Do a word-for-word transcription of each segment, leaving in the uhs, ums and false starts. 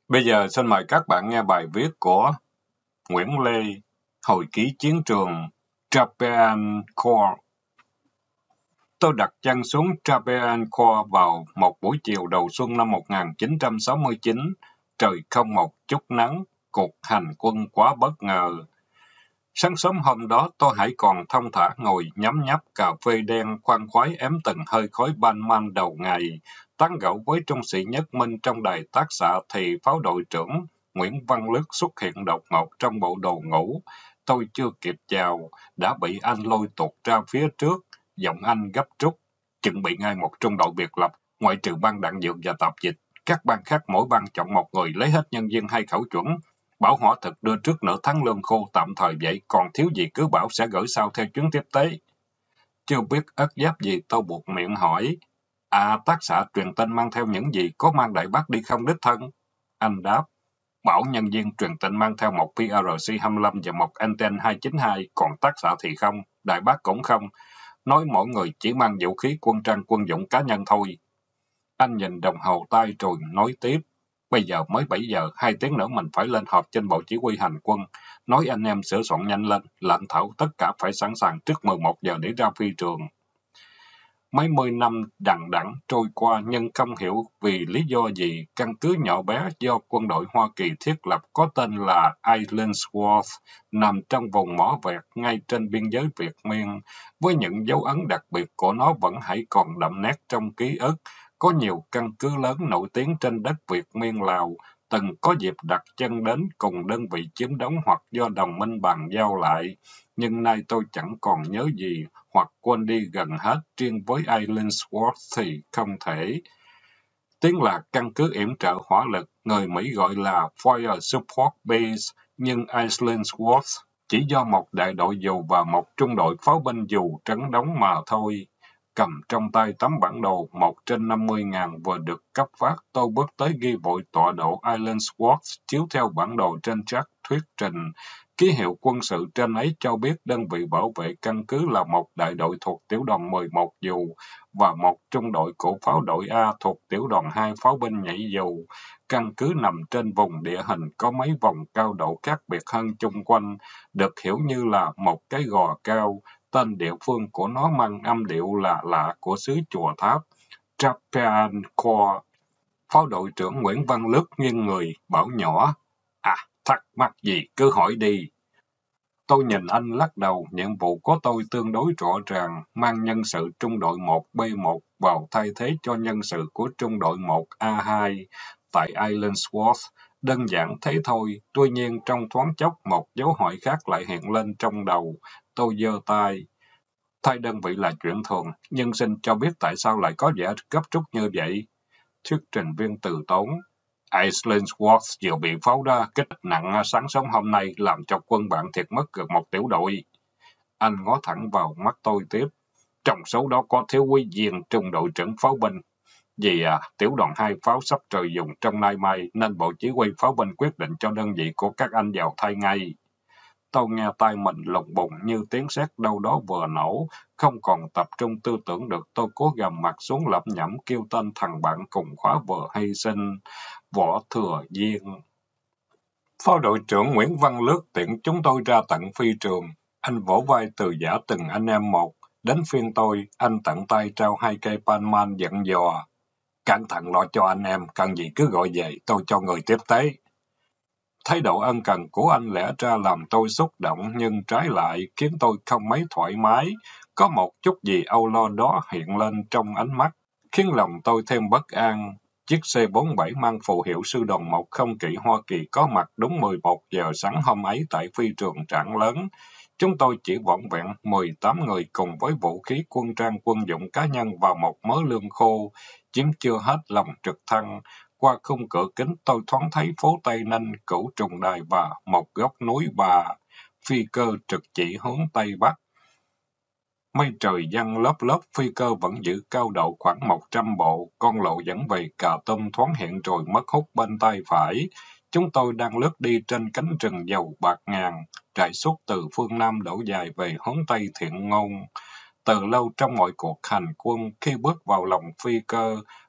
Bây giờ xin mời các bạn nghe bài viết của Nguyễn Lê, Hồi ký chiến trường Trapeancourt. Tôi đặt chân xuống Trapeancourt vào một buổi chiều đầu xuân năm một nghìn chín trăm sáu mươi chín. Trời không một chút nắng, cuộc hành quân quá bất ngờ. Sáng sớm hôm đó, tôi hãy còn thong thả ngồi nhấm nháp cà phê đen khoan khoái ém từng hơi khói ban man đầu ngày. Tán gẫu với trung sĩ Nhất Minh trong đài tác xạ thì pháo đội trưởng Nguyễn Văn Lức xuất hiện đột ngột trong bộ đồ ngủ. Tôi chưa kịp chào, đã bị anh lôi tuột ra phía trước. Giọng anh gấp rút, chuẩn bị ngay một trung đội biệt lập, ngoại trừ ban đạn dược và tạp dịch. Các ban khác mỗi ban chọn một người, lấy hết nhân viên hai khẩu chuẩn. Bảo hỏa thực đưa trước nửa tháng lương khô tạm thời vậy, còn thiếu gì cứ bảo sẽ gửi sau theo chuyến tiếp tế. Chưa biết ất giáp gì, tôi buộc miệng hỏi. À, tác xạ truyền tin mang theo những gì, có mang Đại Bác đi không đích thân? Anh đáp, bảo nhân viên truyền tin mang theo một pê rờ xê hai mươi lăm và một anten hai chín hai, còn tác xạ thì không, Đại Bác cũng không. Nói mỗi người chỉ mang vũ khí quân trang quân dụng cá nhân thôi. Anh nhìn đồng hồ tay rồi nói tiếp. Bây giờ mới bảy giờ, hai tiếng nữa mình phải lên họp trên bộ chỉ huy hành quân. Nói anh em sửa soạn nhanh lên, lệnh thảo tất cả phải sẵn sàng trước mười một giờ để ra phi trường. Mấy mươi năm đằng đẵng trôi qua nhưng không hiểu vì lý do gì, căn cứ nhỏ bé do quân đội Hoa Kỳ thiết lập có tên là Islandsworth, nằm trong vùng mỏ vẹt ngay trên biên giới Việt Miên, với những dấu ấn đặc biệt của nó vẫn hãy còn đậm nét trong ký ức. Có nhiều căn cứ lớn nổi tiếng trên đất Việt Miên Lào, từng có dịp đặt chân đến cùng đơn vị chiếm đóng hoặc do đồng minh bàn giao lại. Nhưng nay tôi chẳng còn nhớ gì, hoặc quên đi gần hết, riêng với Islandsworth thì không thể. Tiếng là căn cứ yểm trợ hỏa lực, người Mỹ gọi là Fire Support Base, nhưng Islandsworth chỉ do một đại đội dù và một trung đội pháo binh dù trấn đóng mà thôi. Cầm trong tay tấm bản đồ một trên năm mươi ngàn vừa được cấp phát, tôi bước tới ghi vội tọa độ Islandsworth chiếu theo bản đồ trên trắc thuyết trình. Ký hiệu quân sự trên ấy cho biết đơn vị bảo vệ căn cứ là một đại đội thuộc tiểu đoàn mười một dù và một trung đội của pháo đội A thuộc tiểu đoàn hai pháo binh nhảy dù. Căn cứ nằm trên vùng địa hình có mấy vòng cao độ khác biệt hơn chung quanh, được hiểu như là một cái gò cao. Tên địa phương của nó mang âm điệu lạ lạ của xứ Chùa Tháp, Trapeancourt. Pháo đội trưởng Nguyễn Văn Lức nghiêng người, bảo nhỏ, à, thắc mắc gì, cứ hỏi đi. Tôi nhìn anh lắc đầu, nhiệm vụ của tôi tương đối rõ ràng, mang nhân sự trung đội một B một vào thay thế cho nhân sự của trung đội một A hai tại Islandsworth. Đơn giản thế thôi, tuy nhiên trong thoáng chốc một dấu hỏi khác lại hiện lên trong đầu. Tôi giơ tay. Thay đơn vị là chuyện thường, nhưng xin cho biết tại sao lại có vẻ gấp rút như vậy. Thuyết trình viên từ tốn. Islandsworth vừa bị pháo đá kích nặng sáng sớm hôm nay, làm cho quân bạn thiệt mất gần một tiểu đội. Anh ngó thẳng vào mắt tôi tiếp. Trong số đó có thiếu úy viên trung đội trưởng pháo binh. Vì à, tiểu đoàn hai pháo sắp rời dùng trong nay mai, nên bộ chỉ huy pháo binh quyết định cho đơn vị của các anh vào thay ngay. Tôi nghe tai mình lùng bùng như tiếng sét đâu đó vừa nổ, không còn tập trung tư tưởng được. Tôi cố gầm mặt xuống lẩm nhẩm kêu tên thằng bạn cùng khóa vừa hy sinh, Võ Thừa Viên. Phó đội trưởng Nguyễn Văn Lức tiễn chúng tôi ra tận phi trường. Anh vỗ vai từ giã từng anh em một. Đến phiên tôi, anh tận tay trao hai cây panman dặn dò. Cẩn thận lo cho anh em, cần gì cứ gọi về, tôi cho người tiếp tế. Thái độ ân cần của anh lẽ ra làm tôi xúc động, nhưng trái lại khiến tôi không mấy thoải mái. Có một chút gì âu lo đó hiện lên trong ánh mắt, khiến lòng tôi thêm bất an. Chiếc C bốn bảy mang phù hiệu sư đoàn một không kỵ Hoa Kỳ có mặt đúng mười một giờ sáng hôm ấy tại phi trường Trảng Lớn. Chúng tôi chỉ vỏn vẹn mười tám người cùng với vũ khí quân trang quân dụng cá nhân và một mớ lương khô, chiếm chưa hết lòng trực thăng. Qua khung cửa kính tôi thoáng thấy phố Tây Ninh, Cửu Trùng Đài và một góc núi Bà. Phi cơ trực chỉ hướng Tây Bắc. Mây trời giăng lớp lớp, phi cơ vẫn giữ cao độ khoảng một trăm bộ. Con lộ dẫn về Cà Tôm thoáng hiện rồi mất hút bên tay phải. Chúng tôi đang lướt đi trên cánh rừng dầu bạc ngàn, trải suốt từ phương Nam đổ dài về hướng Tây Thiện Ngôn. Từ lâu trong mọi cuộc hành quân, khi bước vào lòng phi cơ,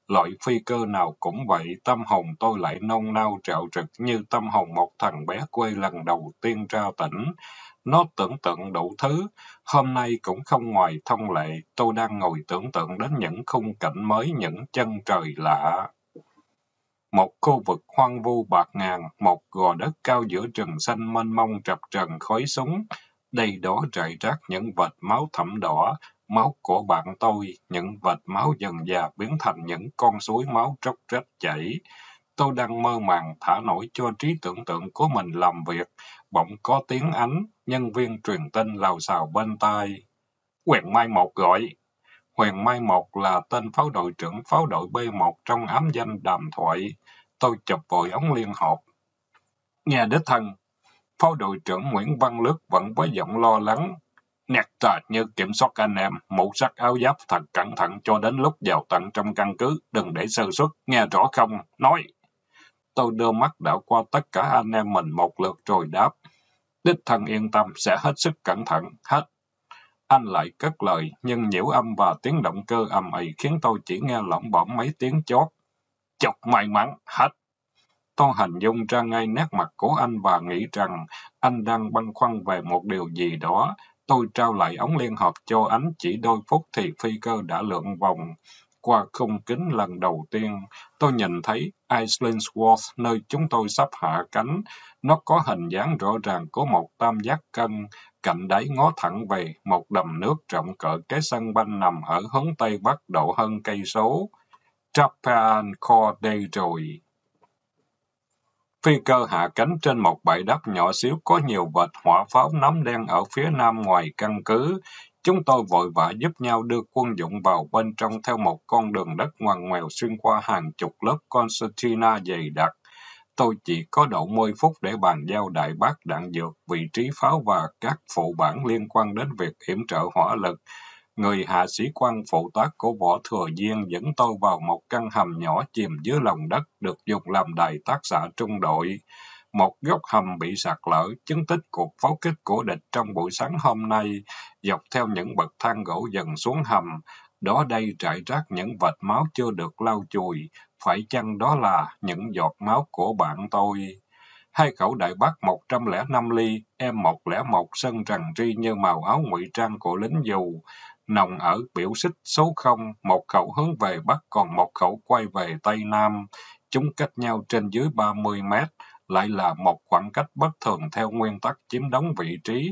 Loại phi cơ nào cũng vậy, tâm hồn tôi lại nôn nao trạo trực như tâm hồn một thằng bé quê lần đầu tiên ra tỉnh. Nó tưởng tượng đủ thứ, hôm nay cũng không ngoài thông lệ, tôi đang ngồi tưởng tượng đến những khung cảnh mới, những chân trời lạ. Một khu vực hoang vu bạt ngàn, một gò đất cao giữa rừng xanh mênh mông chập trần khói súng, đây đó rải rác những vệt máu thẫm đỏ, máu của bạn tôi, những vệt máu dần dà biến thành những con suối máu róc rách chảy. Tôi đang mơ màng thả nổi cho trí tưởng tượng của mình làm việc, bỗng có tiếng Ánh, nhân viên truyền tin lào xào bên tai. Huyền Mai Một gọi. Huyền Mai Một là tên pháo đội trưởng pháo đội B một trong ám danh đàm thoại. Tôi chụp vội ống liên hộp. Nghe đích thân, pháo đội trưởng Nguyễn Văn Lước vẫn với giọng lo lắng. Nẹt trà như kiểm soát anh em, mũ sắt áo giáp thật cẩn thận cho đến lúc vào tận trong căn cứ, đừng để sơ suất, nghe rõ không? Nói. Tôi đưa mắt đảo qua tất cả anh em mình một lượt rồi đáp. Đích thân yên tâm, sẽ hết sức cẩn thận, hết. Anh lại cất lời, nhưng nhiễu âm và tiếng động cơ ầm ĩ khiến tôi chỉ nghe lỏng bỏng mấy tiếng chót. Chọc may mắn, hết. Tôi hình dung ra ngay nét mặt của anh và nghĩ rằng anh đang băn khoăn về một điều gì đó. Tôi trao lại ống liên hợp cho anh, chỉ đôi phút thì phi cơ đã lượn vòng qua khung kính lần đầu tiên. Tôi nhìn thấy Islandsworth, nơi chúng tôi sắp hạ cánh. Nó có hình dáng rõ ràng của một tam giác cân, cạnh đáy ngó thẳng về một đầm nước rộng cỡ cái sân banh nằm ở hướng tây bắc độ hơn cây số. Trapean-Core đây rồi. Phi cơ hạ cánh trên một bãi đất nhỏ xíu có nhiều vệt hỏa pháo nấm đen ở phía nam ngoài căn cứ. Chúng tôi vội vã giúp nhau đưa quân dụng vào bên trong theo một con đường đất ngoằn ngoèo xuyên qua hàng chục lớp concertina dày đặc. Tôi chỉ có độ mười phút để bàn giao đại bác đạn dược, vị trí pháo và các phụ bản liên quan đến việc yểm trợ hỏa lực. Người hạ sĩ quan phụ tá của Võ Thừa Diên dẫn tôi vào một căn hầm nhỏ chìm dưới lòng đất được dùng làm đài tác xạ trung đội. Một góc hầm bị sạt lở, chứng tích cuộc pháo kích của địch trong buổi sáng hôm nay, dọc theo những bậc thang gỗ dần xuống hầm. Đó đây rải rác những vệt máu chưa được lau chùi, phải chăng đó là những giọt máu của bạn tôi? Hai khẩu đại bác một trăm lẻ năm ly, em một không một sân rằn ri như màu áo ngụy trang của lính dù. Nòng ở biểu xích số không, một khẩu hướng về Bắc còn một khẩu quay về Tây Nam. Chúng cách nhau trên dưới ba mươi mét, lại là một khoảng cách bất thường theo nguyên tắc chiếm đóng vị trí.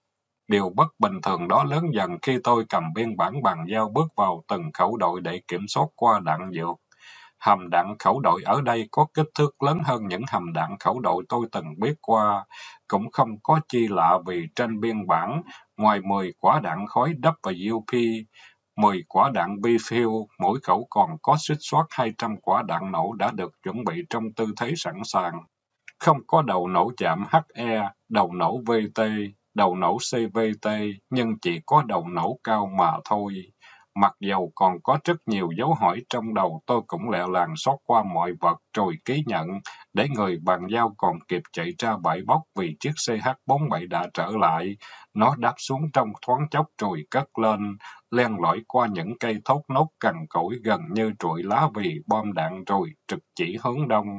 Điều bất bình thường đó lớn dần khi tôi cầm biên bản bàn giao bước vào từng khẩu đội để kiểm soát qua đạn dược. Hầm đạn khẩu đội ở đây có kích thước lớn hơn những hầm đạn khẩu đội tôi từng biết qua. Cũng không có chi lạ vì trên biên bản, ngoài mười quả đạn khói W P, mười quả đạn B-Fuel, mỗi khẩu còn có suýt soát hai trăm quả đạn nổ đã được chuẩn bị trong tư thế sẵn sàng. Không có đầu nổ chạm H E, đầu nổ V T, đầu nổ C V T, nhưng chỉ có đầu nổ cao mà thôi. Mặc dầu còn có rất nhiều dấu hỏi trong đầu, tôi cũng lẹ làng xót qua mọi vật rồi ký nhận, để người bàn giao còn kịp chạy ra bãi bốc vì chiếc C H bốn mươi bảy đã trở lại. Nó đáp xuống trong thoáng chốc rồi cất lên, len lỏi qua những cây thốt nốt cằn cỗi gần như trụi lá vì bom đạn rồi trực chỉ hướng đông.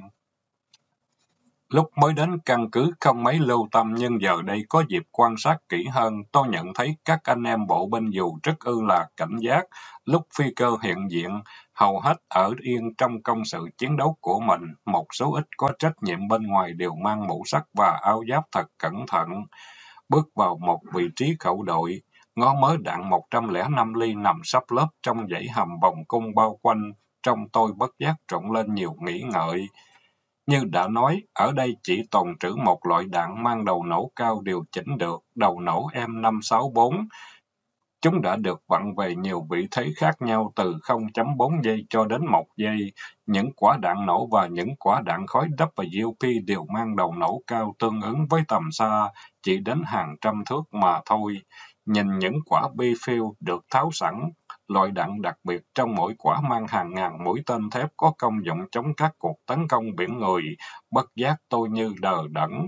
Lúc mới đến căn cứ không mấy lưu tâm nhưng giờ đây có dịp quan sát kỹ hơn, tôi nhận thấy các anh em bộ binh dù rất ư là cảnh giác. Lúc phi cơ hiện diện, hầu hết ở yên trong công sự chiến đấu của mình, một số ít có trách nhiệm bên ngoài đều mang mũ sắt và áo giáp thật cẩn thận. Bước vào một vị trí khẩu đội, ngó mớ đạn một trăm lẻ năm ly nằm sắp lớp trong dãy hầm vòng cung bao quanh, trong tôi bất giác trộn lên nhiều nghĩ ngợi. Như đã nói, ở đây chỉ tồn trữ một loại đạn mang đầu nổ cao điều chỉnh được, đầu nổ M năm sáu bốn. Chúng đã được vặn về nhiều vị thế khác nhau từ không phẩy bốn giây cho đến một giây. Những quả đạn nổ và những quả đạn khói W P đều mang đầu nổ cao tương ứng với tầm xa, chỉ đến hàng trăm thước mà thôi. Nhìn những quả B-Fuel được tháo sẵn, loại đạn đặc biệt trong mỗi quả mang hàng ngàn mũi tên thép có công dụng chống các cuộc tấn công biển người, bất giác tôi như đờ đẫn.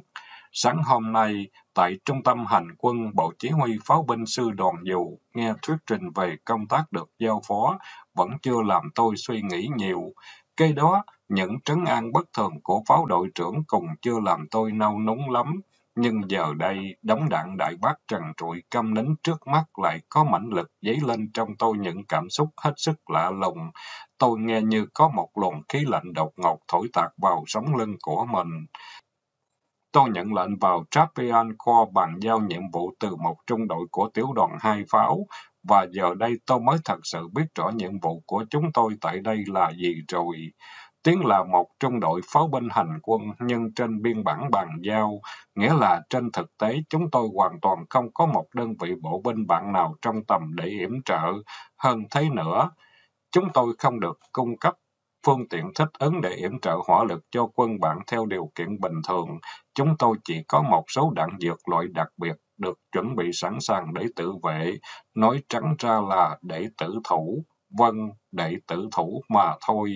Sáng hôm nay, tại Trung tâm Hành quân, Bộ Chỉ huy Pháo binh Sư đoàn Dù nghe thuyết trình về công tác được giao phó, vẫn chưa làm tôi suy nghĩ nhiều. Cái đó, những trấn an bất thường của pháo đội trưởng cùng chưa làm tôi nao núng lắm. Nhưng giờ đây, đống đạn đại bác trần trụi căm nín trước mắt lại có mãnh lực dấy lên trong tôi những cảm xúc hết sức lạ lùng. Tôi nghe như có một luồng khí lạnh đột ngột thổi tạt vào sống lưng của mình. Tôi nhận lệnh vào Trapean Corps bàn giao nhiệm vụ từ một trung đội của tiểu đoàn hai pháo, và giờ đây tôi mới thật sự biết rõ nhiệm vụ của chúng tôi tại đây là gì rồi. Tiếng là một trung đội pháo binh hành quân, nhưng trên biên bản bàn giao, nghĩa là trên thực tế chúng tôi hoàn toàn không có một đơn vị bộ binh bạn nào trong tầm để yểm trợ. Hơn thế nữa, chúng tôi không được cung cấp phương tiện thích ứng để yểm trợ hỏa lực cho quân bạn theo điều kiện bình thường. Chúng tôi chỉ có một số đạn dược loại đặc biệt được chuẩn bị sẵn sàng để tự vệ, nói trắng ra là để tử thủ. Vâng, để tử thủ mà thôi.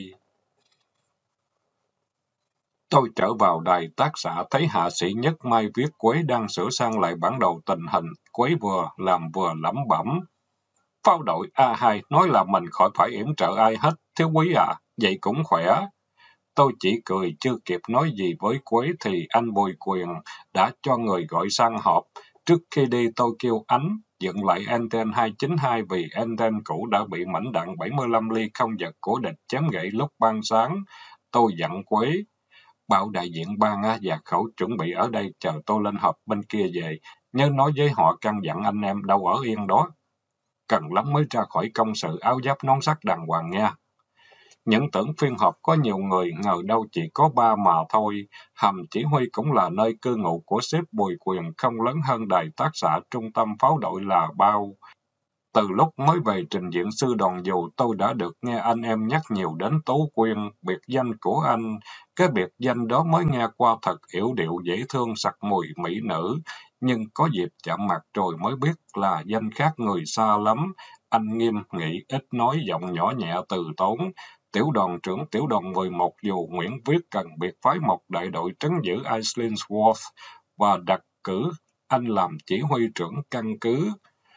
Tôi trở vào đài tác xã thấy hạ sĩ Nhất Mai Viết Quế đang sửa sang lại bản đồ tình hình. Quế vừa làm vừa lẩm bẩm. Pháo đội a hai nói là mình khỏi phải yểm trợ ai hết, thiếu quý à, vậy cũng khỏe. Tôi chỉ cười chưa kịp nói gì với Quế thì anh Bùi Quyền đã cho người gọi sang họp. Trước khi đi tôi kêu Ánh dựng lại anten hai chín hai vì anten cũ đã bị mảnh đạn bảy mươi lăm ly không giật của địch chém gãy lúc ban sáng. Tôi dặn Quế, bảo đại diện ban và khẩu chuẩn bị ở đây chờ tôi lên họp bên kia về, nhớ nói với họ căn dặn anh em đâu ở yên đó. Cần lắm mới ra khỏi công sự áo giáp nón sắt đàng hoàng nha. Những tưởng phiên họp có nhiều người, ngờ đâu chỉ có ba mà thôi. Hầm chỉ huy cũng là nơi cư ngụ của sếp Bùi Quyền, không lớn hơn đài tác xã trung tâm pháo đội là bao. Từ lúc mới về trình diện sư đoàn dù, tôi đã được nghe anh em nhắc nhiều đến Tố Quyên, biệt danh của anh. Cái biệt danh đó mới nghe qua thật yểu điệu dễ thương sặc mùi mỹ nữ, nhưng có dịp chạm mặt rồi mới biết là danh khác người xa lắm. Anh nghiêm nghị, ít nói, giọng nhỏ nhẹ từ tốn. Tiểu đoàn trưởng tiểu đoàn mười một dù Nguyễn Viết cần biệt phái một đại đội trấn giữ Islandsworth và đặt cử anh làm chỉ huy trưởng căn cứ.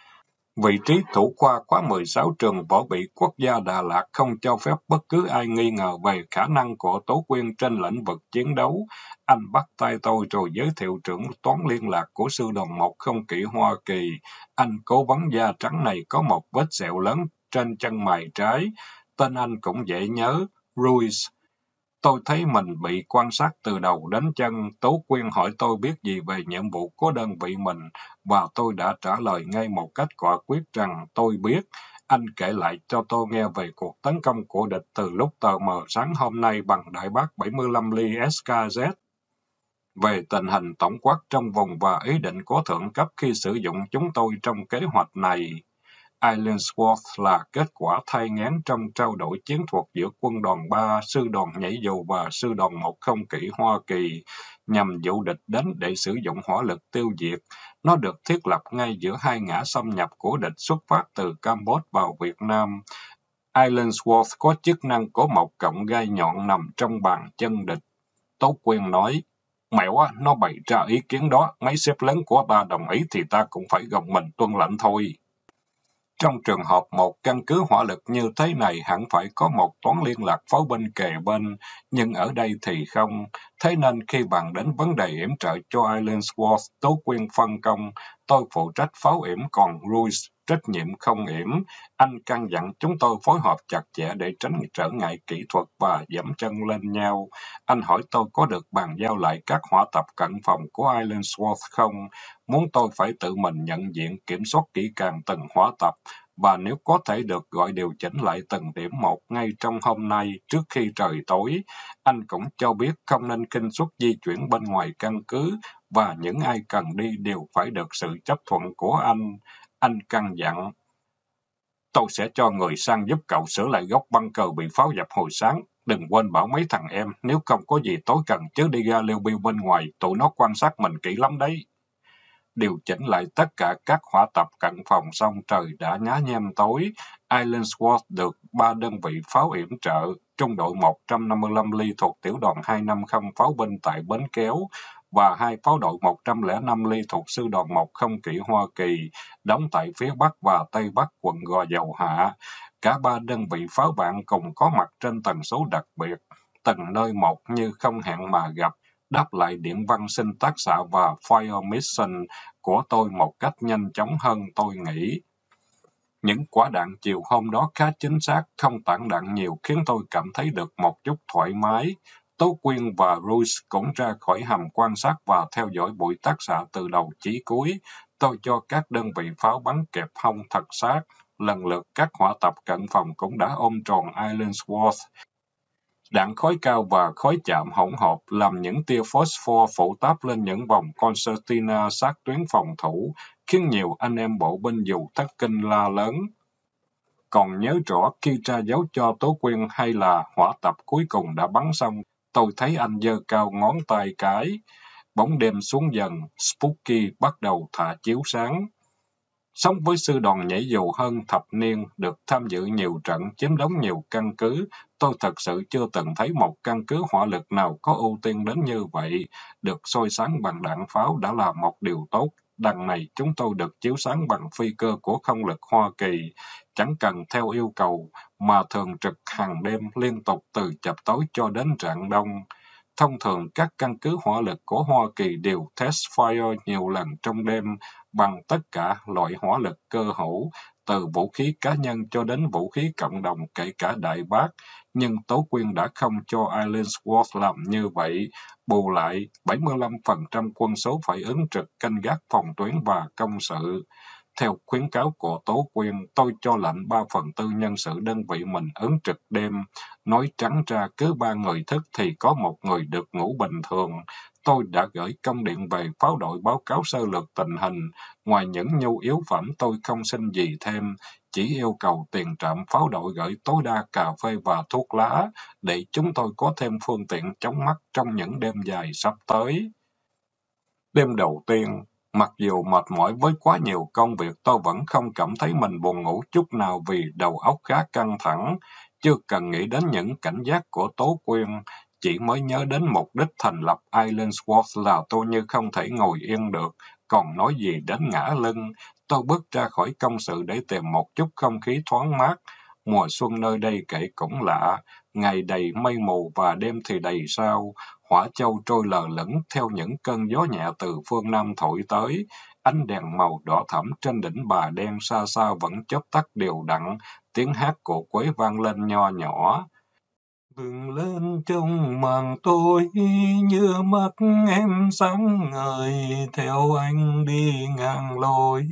Vị trí thủ khoa khóa mười sáu trường võ bị quốc gia Đà Lạt không cho phép bất cứ ai nghi ngờ về khả năng của Tố Quyên trên lĩnh vực chiến đấu. Anh bắt tay tôi rồi giới thiệu trưởng toán liên lạc của sư đoàn một không kỵ Hoa Kỳ. Anh cố vấn da trắng này có một vết sẹo lớn trên chân mày trái. Tên anh cũng dễ nhớ, Ruiz. Tôi thấy mình bị quan sát từ đầu đến chân. Tố Quyên hỏi tôi biết gì về nhiệm vụ của đơn vị mình, và tôi đã trả lời ngay một cách quả quyết rằng tôi biết. Anh kể lại cho tôi nghe về cuộc tấn công của địch từ lúc tờ mờ sáng hôm nay bằng đại bác bảy mươi lăm ly ét ca zét. Về tình hình tổng quát trong vùng và ý định của thượng cấp khi sử dụng chúng tôi trong kế hoạch này. Islandsworth là kết quả thai nghén trong trao đổi chiến thuật giữa quân đoàn ba, sư đoàn nhảy dù và sư đoàn một không kỵ Hoa Kỳ, nhằm dụ địch đến để sử dụng hỏa lực tiêu diệt. Nó được thiết lập ngay giữa hai ngã xâm nhập của địch xuất phát từ Campuchia vào Việt Nam. Islandsworth có chức năng của một cọng gai nhọn nằm trong bàn chân địch. Tố Quyên nói, mẹo á, nó bày ra ý kiến đó, mấy sếp lớn của ta đồng ý thì ta cũng phải gồng mình tuân lệnh thôi. Trong trường hợp một căn cứ hỏa lực như thế này hẳn phải có một toán liên lạc pháo binh kề bên, nhưng ở đây thì không. Thế nên khi bàn đến vấn đề yểm trợ cho Islandsworth, Tố Quyên phân công, tôi phụ trách pháo yểm còn Ruiz trách nhiệm không yểm. Anh căn dặn chúng tôi phối hợp chặt chẽ để tránh trở ngại kỹ thuật và dẫm chân lên nhau. Anh hỏi tôi có được bàn giao lại các hỏa tập cận phòng của Islandsworth không? Muốn tôi phải tự mình nhận diện kiểm soát kỹ càng từng hỏa tập, và nếu có thể được gọi điều chỉnh lại từng điểm một ngay trong hôm nay trước khi trời tối. Anh cũng cho biết không nên khinh suất di chuyển bên ngoài căn cứ, và những ai cần đi đều phải được sự chấp thuận của anh. Anh căn dặn, tôi sẽ cho người sang giúp cậu sửa lại góc băng cờ bị pháo dập hồi sáng. Đừng quên bảo mấy thằng em, nếu không có gì tối cần chứ đi ra leo biêu bên ngoài, tụi nó quan sát mình kỹ lắm đấy. Điều chỉnh lại tất cả các hỏa tập cận phòng xong trời đã nhá nhem tối. Islandsworth được ba đơn vị pháo yểm trợ, trung đội một trăm năm mươi lăm ly thuộc tiểu đoàn hai năm không pháo binh tại Bến Kéo, và hai pháo đội một trăm lẻ năm ly thuộc Sư đoàn một Không kỵ Hoa Kỳ, đóng tại phía Bắc và Tây Bắc quận Gò Dầu Hạ. Cả ba đơn vị pháo bạn cùng có mặt trên tần số đặc biệt, từng nơi một như không hẹn mà gặp, đáp lại điện văn xin tác xạ và fire mission của tôi một cách nhanh chóng hơn tôi nghĩ. Những quả đạn chiều hôm đó khá chính xác, không tản đạn nhiều khiến tôi cảm thấy được một chút thoải mái. Tố Quyên và Ruiz cũng ra khỏi hầm quan sát và theo dõi buổi tác xạ từ đầu chí cuối. Tôi cho các đơn vị pháo bắn kẹp hông thật sát. Lần lượt các hỏa tập cận phòng cũng đã ôm tròn Islandsworth. Đạn khói cao và khói chạm hỗn hợp làm những tia phosphor phủ táp lên những vòng concertina sát tuyến phòng thủ, khiến nhiều anh em bộ binh dù thất kinh la lớn. Còn nhớ rõ khi tra dấu cho Tố Quyên hay là hỏa tập cuối cùng đã bắn xong, tôi thấy anh giơ cao ngón tay cái. Bóng đêm xuống dần, Spooky bắt đầu thả chiếu sáng. Sống với sư đoàn nhảy dù hơn thập niên, được tham dự nhiều trận, chiếm đóng nhiều căn cứ, tôi thật sự chưa từng thấy một căn cứ hỏa lực nào có ưu tiên đến như vậy. Được soi sáng bằng đạn pháo đã là một điều tốt. Đằng này chúng tôi được chiếu sáng bằng phi cơ của không lực Hoa Kỳ, chẳng cần theo yêu cầu, mà thường trực hàng đêm liên tục từ chập tối cho đến rạng đông. Thông thường các căn cứ hỏa lực của Hoa Kỳ đều test fire nhiều lần trong đêm bằng tất cả loại hỏa lực cơ hữu, từ vũ khí cá nhân cho đến vũ khí cộng đồng kể cả đại bác. Nhưng Tố Quyên đã không cho Islandsworth làm như vậy. Bù lại, bảy mươi lăm phần trăm quân số phải ứng trực canh gác phòng tuyến và công sự. Theo khuyến cáo của Tố Quyên, tôi cho lệnh ba phần tư nhân sự đơn vị mình ứng trực đêm. Nói trắng ra, cứ ba người thức thì có một người được ngủ bình thường. Tôi đã gửi công điện về pháo đội báo cáo sơ lược tình hình. Ngoài những nhu yếu phẩm tôi không xin gì thêm, chỉ yêu cầu tiền trạm pháo đội gửi tối đa cà phê và thuốc lá, để chúng tôi có thêm phương tiện chống mắt trong những đêm dài sắp tới. Đêm đầu tiên, mặc dù mệt mỏi với quá nhiều công việc, tôi vẫn không cảm thấy mình buồn ngủ chút nào vì đầu óc khá căng thẳng. Chưa cần nghĩ đến những cảnh giác của Tố Quyên, chỉ mới nhớ đến mục đích thành lập Islandsworth là tôi như không thể ngồi yên được, còn nói gì đến ngả lưng. Tôi bước ra khỏi công sự để tìm một chút không khí thoáng mát. Mùa xuân nơi đây kể cũng lạ, ngày đầy mây mù và đêm thì đầy sao. Hỏa châu trôi lờ lững theo những cơn gió nhẹ từ phương Nam thổi tới. Ánh đèn màu đỏ thẫm trên đỉnh Bà Đen xa xa vẫn chớp tắt đều đặn. Tiếng hát của Quế vang lên nho nhỏ. Bừng lên trong màn tối, như mắt em sáng ngời, theo anh đi ngang lối.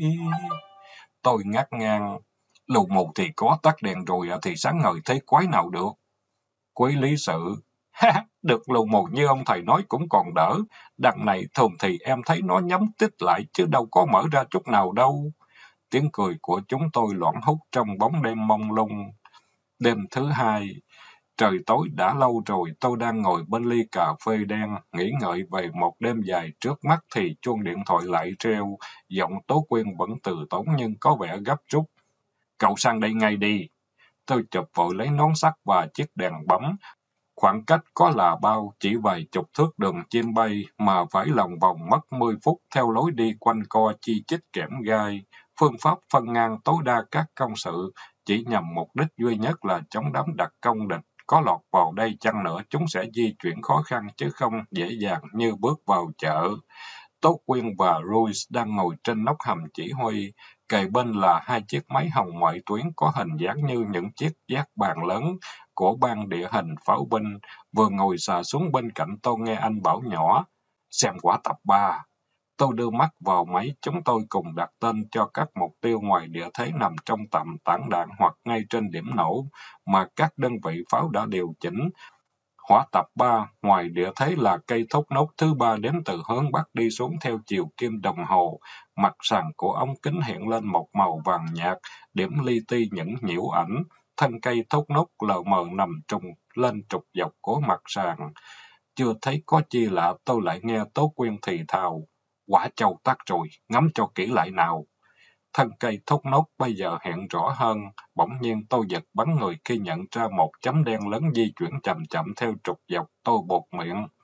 Tôi ngắt ngang. Lù mù thì có, tắt đèn rồi thì sáng ngời thế quái nào được. Quế lý sự. Ha, được lù mù như ông thầy nói cũng còn đỡ. Đằng này thường thì em thấy nó nhắm tít lại chứ đâu có mở ra chút nào đâu. Tiếng cười của chúng tôi loãng hút trong bóng đêm mông lung. Đêm thứ hai, trời tối đã lâu rồi, tôi đang ngồi bên ly cà phê đen, nghĩ ngợi về một đêm dài trước mắt thì chuông điện thoại lại reo. Giọng Tố Quyên vẫn từ tốn nhưng có vẻ gấp rút. Cậu sang đây ngay đi. Tôi chụp vội lấy nón sắt và chiếc đèn bấm. Khoảng cách có là bao, chỉ vài chục thước đường chim bay, mà phải lòng vòng mất mười phút theo lối đi quanh co chi chít kẽm gai. Phương pháp phân ngang tối đa các công sự, chỉ nhằm mục đích duy nhất là chống đám đặc công địch. Có lọt vào đây chăng nữa, chúng sẽ di chuyển khó khăn chứ không dễ dàng như bước vào chợ. Tố Quyên và Ruiz đang ngồi trên nóc hầm chỉ huy. Kề bên là hai chiếc máy hồng ngoại tuyến có hình dáng như những chiếc giác bàn lớn của ban địa hình pháo binh. Vừa ngồi xà xuống bên cạnh tôi nghe anh bảo nhỏ. Xem quả tập ba. Tôi đưa mắt vào máy, chúng tôi cùng đặt tên cho các mục tiêu ngoài địa thế nằm trong tầm tản đạn hoặc ngay trên điểm nổ, mà các đơn vị pháo đã điều chỉnh. Hỏa tập ba, ngoài địa thế là cây thốt nốt thứ ba đến từ hướng bắc đi xuống theo chiều kim đồng hồ. Mặt sàn của ống kính hiện lên một màu vàng nhạt, điểm li ti những nhiễu ảnh. Thân cây thốt nốt lờ mờ nằm trùng lên trục dọc của mặt sàn. Chưa thấy có chi lạ, tôi lại nghe Tố Quyên thì thào. Quả châu tắt rồi, ngắm cho kỹ lại nào. Thân cây thốt nốt bây giờ hiện rõ hơn. Bỗng nhiên tôi giật bắn người khi nhận ra một chấm đen lớn di chuyển chậm chậm theo trục dọc. Tôi buột miệng.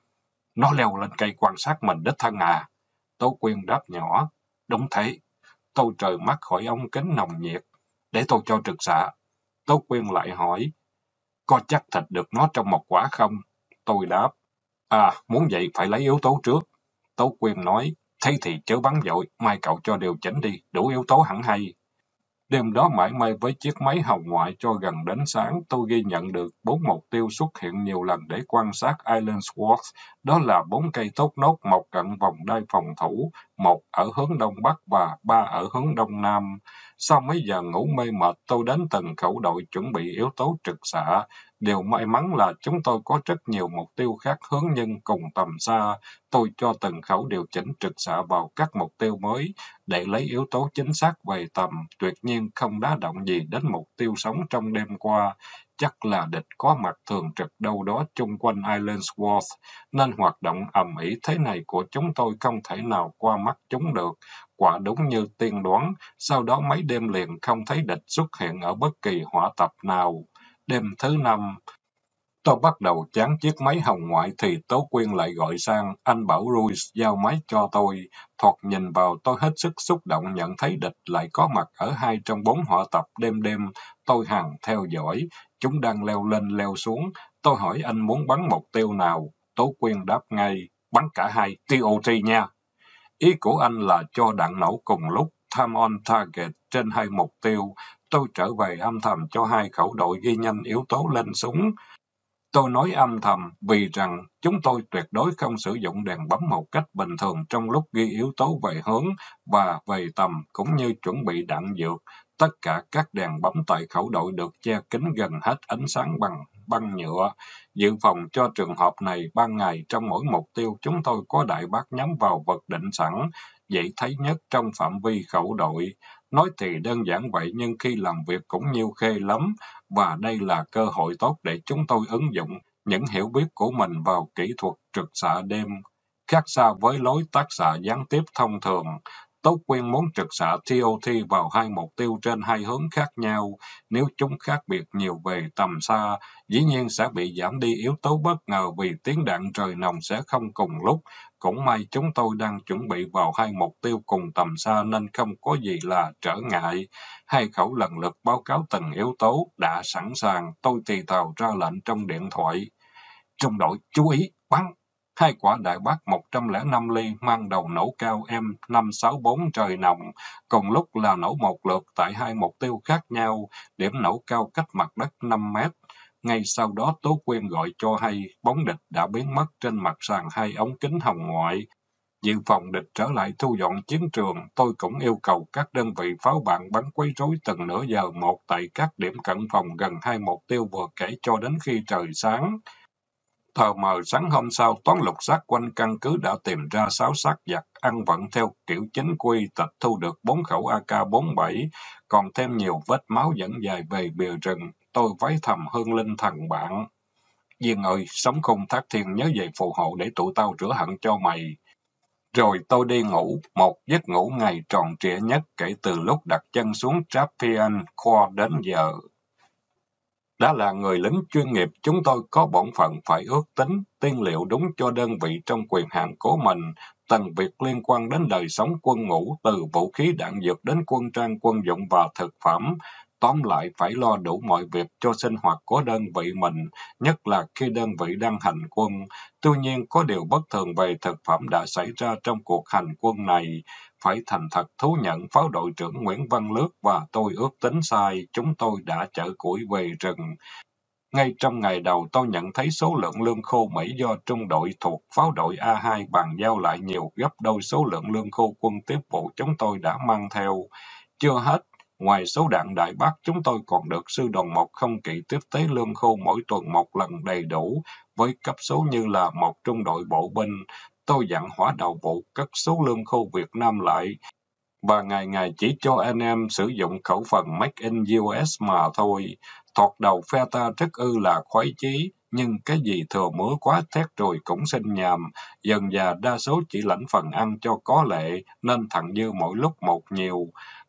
Nó leo lên cây quan sát mình đích thân à? Tố Quyên đáp nhỏ. Đúng thế. Tôi trợn mắt khỏi ống kính nồng nhiệt. Để tôi cho trực xạ. Tố Quyên lại hỏi. Có chắc thịt được nó trong một quả không? Tôi đáp. À, muốn vậy phải lấy yếu tố trước. Tố Quyên nói. Thế thì chớ bắn vội, mai cậu cho điều chỉnh đi, đủ yếu tố hẳn hay. Đêm đó mải mê với chiếc máy hồng ngoại cho gần đến sáng, tôi ghi nhận được bốn mục tiêu xuất hiện nhiều lần để quan sát Islandsworth. Đó là bốn cây thốt nốt, một cạnh vòng đai phòng thủ, một ở hướng đông bắc và ba ở hướng đông nam. Sau mấy giờ ngủ mê mệt, tôi đến từng khẩu đội chuẩn bị yếu tố trực xạ. Điều may mắn là chúng tôi có rất nhiều mục tiêu khác hướng nhưng cùng tầm xa. Tôi cho từng khẩu điều chỉnh trực xạ vào các mục tiêu mới để lấy yếu tố chính xác về tầm. Tuyệt nhiên không đá động gì đến mục tiêu sống trong đêm qua. Chắc là địch có mặt thường trực đâu đó chung quanh Islandsworth, nên hoạt động ầm ĩ thế này của chúng tôi không thể nào qua mắt chúng được. Quả đúng như tiên đoán, sau đó mấy đêm liền không thấy địch xuất hiện ở bất kỳ hỏa tập nào. Đêm thứ năm, tôi bắt đầu chán chiếc máy hồng ngoại thì Tố Quyên lại gọi sang, anh bảo Ruiz giao máy cho tôi. Thoạt nhìn vào tôi hết sức xúc động nhận thấy địch lại có mặt ở hai trong bốn hỏa tập đêm đêm. Tôi hằng theo dõi, chúng đang leo lên leo xuống. Tôi hỏi anh muốn bắn mục tiêu nào? Tố Quyên đáp ngay, bắn cả hai, tê o tê nha. Ý của anh là cho đạn nổ cùng lúc, time on target trên hai mục tiêu. Tôi trở về âm thầm cho hai khẩu đội ghi nhanh yếu tố lên súng. Tôi nói âm thầm vì rằng chúng tôi tuyệt đối không sử dụng đèn bấm một cách bình thường trong lúc ghi yếu tố về hướng và về tầm cũng như chuẩn bị đạn dược. Tất cả các đèn bấm tại khẩu đội được che kín gần hết ánh sáng bằng băng nhựa. Dự phòng cho trường hợp này, ban ngày trong mỗi mục tiêu chúng tôi có đại bác nhắm vào vật định sẵn, dễ thấy nhất trong phạm vi khẩu đội. Nói thì đơn giản vậy nhưng khi làm việc cũng nhiêu khê lắm, và đây là cơ hội tốt để chúng tôi ứng dụng những hiểu biết của mình vào kỹ thuật trực xạ đêm, khác xa với lối tác xạ gián tiếp thông thường. Tố Quyên muốn trực xạ tê o tê vào hai mục tiêu trên hai hướng khác nhau. Nếu chúng khác biệt nhiều về tầm xa, dĩ nhiên sẽ bị giảm đi yếu tố bất ngờ vì tiếng đạn trời nòng sẽ không cùng lúc. Cũng may chúng tôi đang chuẩn bị vào hai mục tiêu cùng tầm xa nên không có gì là trở ngại. Hai khẩu lần lượt báo cáo từng yếu tố, đã sẵn sàng, tôi thì thào ra lệnh trong điện thoại. Trung đội, chú ý, bắn! Hai quả đại bác một trăm lẻ năm ly mang đầu nổ cao M năm sáu bốn trời nòng, cùng lúc là nổ một lượt tại hai mục tiêu khác nhau, điểm nổ cao cách mặt đất năm mét. Ngay sau đó Tố Quyên gọi cho hay, bóng địch đã biến mất trên mặt sàn hai ống kính hồng ngoại. Dự phòng địch trở lại thu dọn chiến trường, tôi cũng yêu cầu các đơn vị pháo bạn bắn quấy rối từng nửa giờ một tại các điểm cận phòng gần hai mục tiêu vừa kể cho đến khi trời sáng. Tờ mờ sáng hôm sau, toán lục soát quanh căn cứ đã tìm ra sáu xác giặc, ăn vận theo kiểu chính quy, tịch thu được bốn khẩu A K bốn bảy, còn thêm nhiều vết máu dẫn dài về bìa rừng. Tôi vái thầm hương linh thần bạn. Duyên ơi, sống khôn thác thiên nhớ về phù hộ để tụi tao rửa hận cho mày. Rồi tôi đi ngủ, một giấc ngủ ngày tròn trịa nhất kể từ lúc đặt chân xuống Trapean Corps đến giờ. Đã là người lính chuyên nghiệp, chúng tôi có bổn phận phải ước tính, tiên liệu đúng cho đơn vị trong quyền hạn của mình. Từng việc liên quan đến đời sống quân ngũ, từ vũ khí đạn dược đến quân trang quân dụng và thực phẩm. Tóm lại phải lo đủ mọi việc cho sinh hoạt của đơn vị mình, nhất là khi đơn vị đang hành quân. Tuy nhiên, có điều bất thường về thực phẩm đã xảy ra trong cuộc hành quân này. Phải thành thật thú nhận pháo đội trưởng Nguyễn Văn Lước và tôi ước tính sai, chúng tôi đã chở củi về rừng. Ngay trong ngày đầu tôi nhận thấy số lượng lương khô Mỹ do trung đội thuộc pháo đội A hai bàn giao lại nhiều gấp đôi số lượng lương khô quân tiếp vụ chúng tôi đã mang theo. Chưa hết, ngoài số đạn đại bác chúng tôi còn được sư đoàn một không kỵ tiếp tế lương khô mỗi tuần một lần đầy đủ, với cấp số như là một trung đội bộ binh. Tôi dặn hỏa đầu vụ cất số lương khô Việt Nam lại, và ngày ngày chỉ cho anh em sử dụng khẩu phần Make in u ét mà thôi. Thoạt đầu phe ta rất ư là khoái chí, nhưng cái gì thừa mứa quá thét rồi cũng sinh nhàm. Dần dà đa số chỉ lãnh phần ăn cho có lệ, nên thặng dư mỗi lúc một nhiều.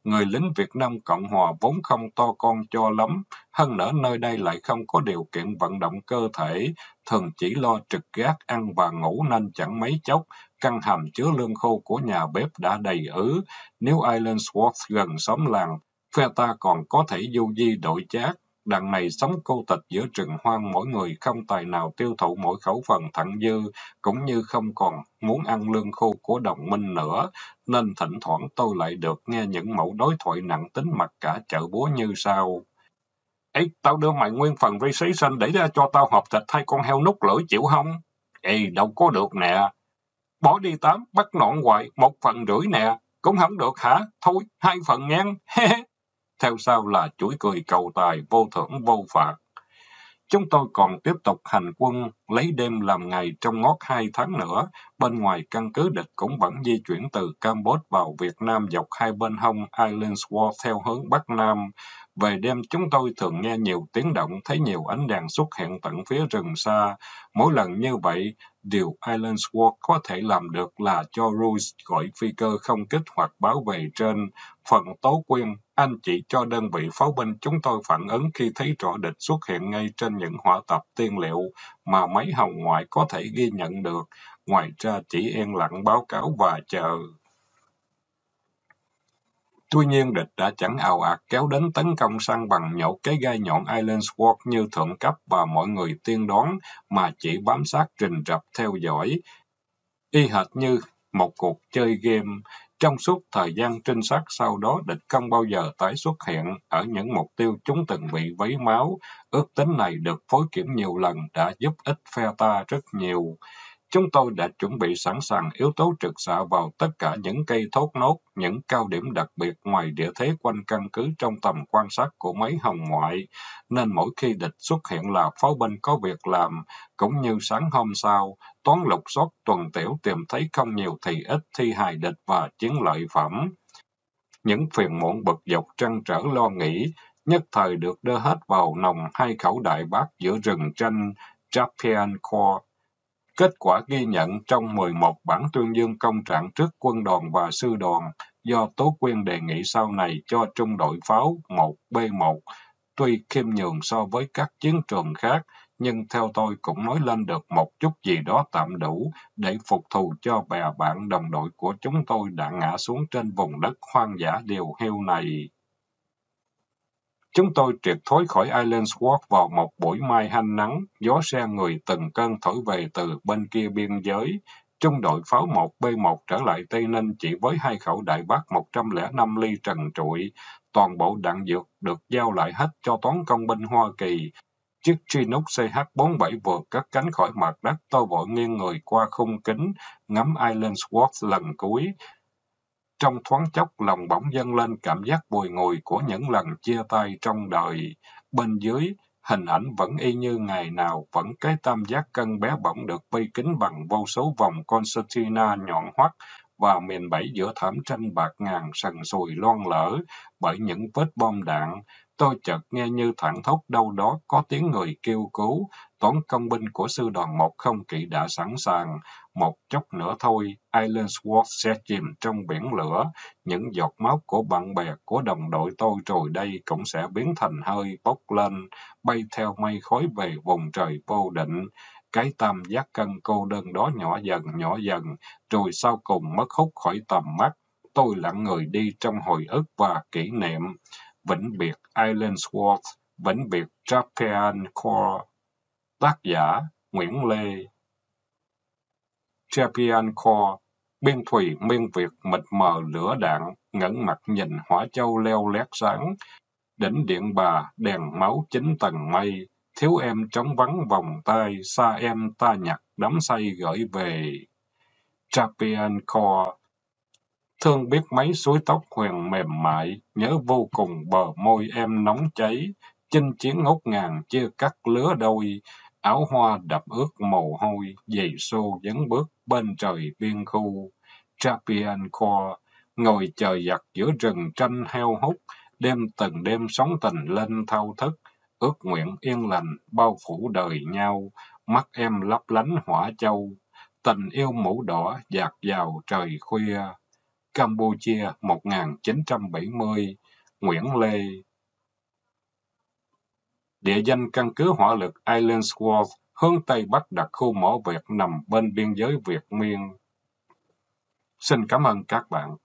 Người lính Việt Nam Cộng Hòa vốn không to con cho lắm, hơn nữa nơi đây lại không có điều kiện vận động cơ thể, thường chỉ lo trực gác ăn và ngủ nên chẳng mấy chốc, căn hầm chứa lương khô của nhà bếp đã đầy ứ. Nếu Islandsworth gần xóm làng, phe ta còn có thể du di đổi chác. Đằng này sống cô tịch giữa rừng hoang, mỗi người không tài nào tiêu thụ mỗi khẩu phần thặng dư, cũng như không còn muốn ăn lương khô của đồng minh nữa, nên thỉnh thoảng tôi lại được nghe những mẫu đối thoại nặng tính mặc cả chợ búa như sau. Ê, tao đưa mày nguyên phần reception để ra cho tao hộp thịt hai con heo nút lưỡi chịu không? Ê, đâu có được nè. Bỏ đi tám, bắt nọn hoài, một phần rưỡi nè. Cũng không được hả? Thôi, hai phần ngang. Theo sau là chuỗi cười cầu tài, vô thưởng vô phạt. Chúng tôi còn tiếp tục hành quân, lấy đêm làm ngày trong ngót hai tháng nữa. Bên ngoài căn cứ địch cũng vẫn di chuyển từ Campuchia vào Việt Nam dọc hai bên hông Islandsworth theo hướng Bắc Nam. Về đêm chúng tôi thường nghe nhiều tiếng động, thấy nhiều ánh đèn xuất hiện tận phía rừng xa. Mỗi lần như vậy, điều Islandsworth có thể làm được là cho Rouse gọi phi cơ không kích hoặc báo về trên. Phần Tố Quyên, anh chị cho đơn vị pháo binh chúng tôi phản ứng khi thấy rõ địch xuất hiện ngay trên những hỏa tập tiên liệu mà máy hồng ngoại có thể ghi nhận được. Ngoài ra chỉ yên lặng báo cáo và chờ. Tuy nhiên địch đã chẳng ào ạt kéo đến tấn công săn bằng nhổ cái gai nhọn Islandsworth như thượng cấp và mọi người tiên đoán, mà chỉ bám sát rình rập theo dõi. Y hệt như một cuộc chơi game. Trong suốt thời gian trinh sát sau đó, địch không bao giờ tái xuất hiện ở những mục tiêu chúng từng bị vấy máu. Ước tính này được phối kiểm nhiều lần đã giúp ích phe ta rất nhiều. Chúng tôi đã chuẩn bị sẵn sàng yếu tố trực xạ vào tất cả những cây thốt nốt, những cao điểm đặc biệt ngoài địa thế quanh căn cứ trong tầm quan sát của máy hồng ngoại, nên mỗi khi địch xuất hiện là pháo binh có việc làm. Cũng như sáng hôm sau, toán lục soát tuần tiểu tìm thấy không nhiều thì ít thi hài địch và chiến lợi phẩm. Những phiền muộn bực dọc trăn trở lo nghĩ, nhất thời được đưa hết vào nòng hai khẩu đại bác giữa rừng tranh Trapeancourt. Kết quả ghi nhận trong mười một bản tuyên dương công trạng trước quân đoàn và sư đoàn, do Tố Quyên đề nghị sau này cho trung đội pháo một B một. Tuy khiêm nhường so với các chiến trường khác, nhưng theo tôi cũng nói lên được một chút gì đó tạm đủ để phục thù cho bè bạn đồng đội của chúng tôi đã ngã xuống trên vùng đất hoang dã điều hiu này. Chúng tôi triệt thoái khỏi Islandsworth vào một buổi mai hanh nắng, gió se người từng cơn thổi về từ bên kia biên giới. Trung đội pháo một B một trở lại Tây Ninh chỉ với hai khẩu đại bác một trăm lẻ năm ly trần trụi. Toàn bộ đạn dược được giao lại hết cho toán công binh Hoa Kỳ. Chiếc Chinook C H bốn mươi bảy vừa cất cánh khỏi mặt đất, tôi vội nghiêng người qua khung kính, ngắm Islandsworth lần cuối. Trong thoáng chốc, lòng bỗng dâng lên cảm giác bùi ngùi của những lần chia tay trong đời. Bên dưới, hình ảnh vẫn y như ngày nào, vẫn cái tam giác cân bé bỏng được vây kín bằng vô số vòng concertina nhọn hoắt, và miền Bắc giữa thảm tranh bạc ngàn sần sùi loang lở bởi những vết bom đạn. Tôi chợt nghe như thảng thốt đâu đó có tiếng người kêu cứu. Toán công binh của sư đoàn một không kỵ đã sẵn sàng. Một chốc nữa thôi, Islandsworth sẽ chìm trong biển lửa. Những giọt máu của bạn bè, của đồng đội tôi rồi đây cũng sẽ biến thành hơi bốc lên, bay theo mây khói về vùng trời vô định. Cái tam giác cân cô đơn đó nhỏ dần nhỏ dần, rồi sau cùng mất hút khỏi tầm mắt. Tôi lặng người đi trong hồi ức và kỷ niệm. Vĩnh biệt Islandsworth, vĩnh biệt Trapeancourt. Tác giả Nguyễn Lê. Trapeancourt, biên thùy miên Việt mịt mờ lửa đạn, ngẩng mặt nhìn hỏa châu leo lét sáng. Đỉnh Điện Bà, đèn máu chín tầng mây, thiếu em trống vắng vòng tay, xa em ta nhặt đắm say gửi về. Trapeancourt, thương biết mấy suối tóc huyền mềm mại, nhớ vô cùng bờ môi em nóng cháy, chinh chiến ngút ngàn chia cắt lứa đôi, áo hoa đập ướt mồ hôi, giày xô dấn bước bên trời biên khu. Trapeancourt, ngồi chờ giặt giữa rừng tranh heo hút, đêm từng đêm sóng tình lên thao thức, ước nguyện yên lành bao phủ đời nhau, mắt em lấp lánh hỏa châu, tình yêu mũ đỏ dạt vào trời khuya. Campuchia một nghìn chín trăm bảy mươi, Nguyễn Lê. Địa danh căn cứ hỏa lực Islandsworth hướng Tây Bắc đặt khu mỏ Việt nằm bên biên giới Việt Miên. Xin cảm ơn các bạn.